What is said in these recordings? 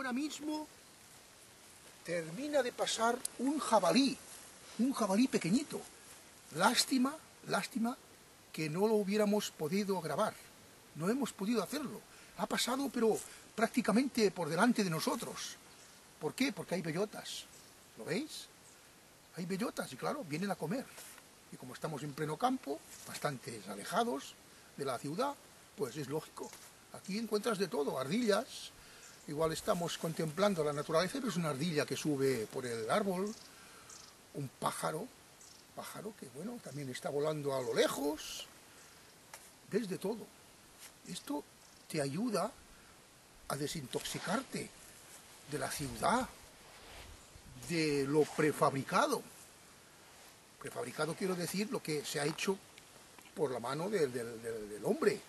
ahora mismo termina de pasar un jabalí pequeñito. Lástima que no lo hubiéramos podido grabar. No hemos podido hacerlo. Ha pasado, pero prácticamente por delante de nosotros. ¿Por qué? Porque hay bellotas. ¿Lo veis? Hay bellotas y claro, vienen a comer. Y como estamos en pleno campo, bastante alejados de la ciudad, pues es lógico. Aquí encuentras de todo, ardillas. Igual estamos contemplando la naturaleza, pero es una ardilla que sube por el árbol. Un pájaro que, bueno, también está volando a lo lejos. Ves de todo. Esto te ayuda a desintoxicarte de la ciudad, de lo prefabricado. Prefabricado quiero decir lo que se ha hecho por la mano del hombre.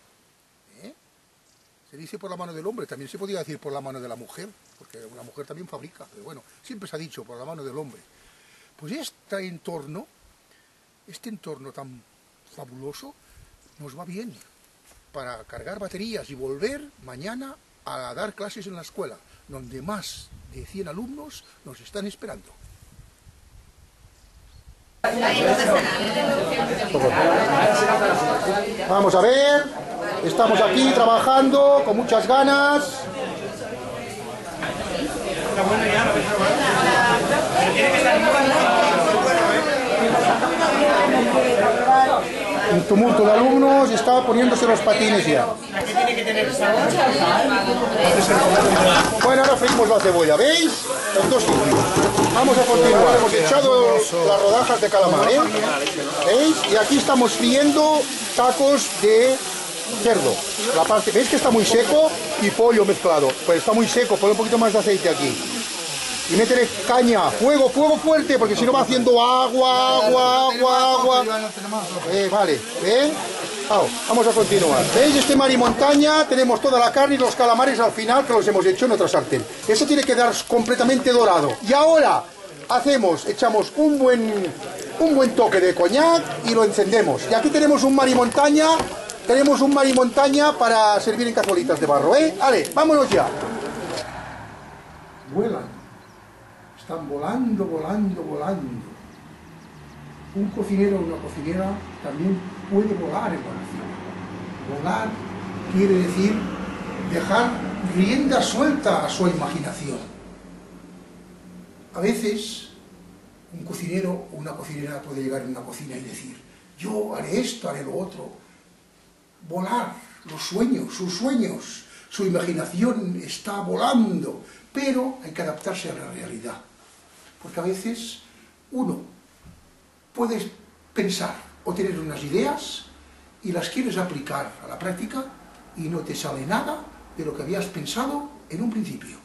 Se dice por la mano del hombre, también se podría decir por la mano de la mujer, porque una mujer también fabrica, pero bueno, siempre se ha dicho por la mano del hombre. Pues este entorno tan fabuloso, nos va bien para cargar baterías y volver mañana a dar clases en la escuela, donde más de 100 alumnos nos están esperando. Vamos a ver, estamos aquí trabajando con muchas ganas. Un tumulto de alumnos y está poniéndose los patines ya. Bueno, ahora freímos la cebolla, ¿veis? En dos sitios. Vamos a continuar. Hemos echado las rodajas de calamar, ¿eh? ¿Veis? Y aquí estamos friendo tacos de cerdo. La parte, ¿veis que está muy seco? Y pollo mezclado. Pues está muy seco, pon un poquito más de aceite aquí. Y métele caña, fuego fuerte, porque si no va haciendo agua. Vale, ¿ven? Vamos a continuar. ¿Veis este mar y montaña? Tenemos toda la carne y los calamares al final que los hemos hecho en otra sartén. Eso tiene que dar completamente dorado. Y ahora echamos un buen toque de coñac y lo encendemos. Y aquí tenemos un mar y montaña. Para servir en cazuelitas de barro, ¿eh? Vale, vámonos ya. Vuelan. Están volando. Un cocinero o una cocinera también puede volar en la cocina. Volar quiere decir dejar rienda suelta a su imaginación. A veces un cocinero o una cocinera puede llegar a una cocina y decir: yo haré esto, haré lo otro. Volar, sus sueños, su imaginación está volando, pero hay que adaptarse a la realidad. Porque a veces uno puede pensar o tener unas ideas y las quieres aplicar a la práctica y no te sale nada de lo que habías pensado en un principio.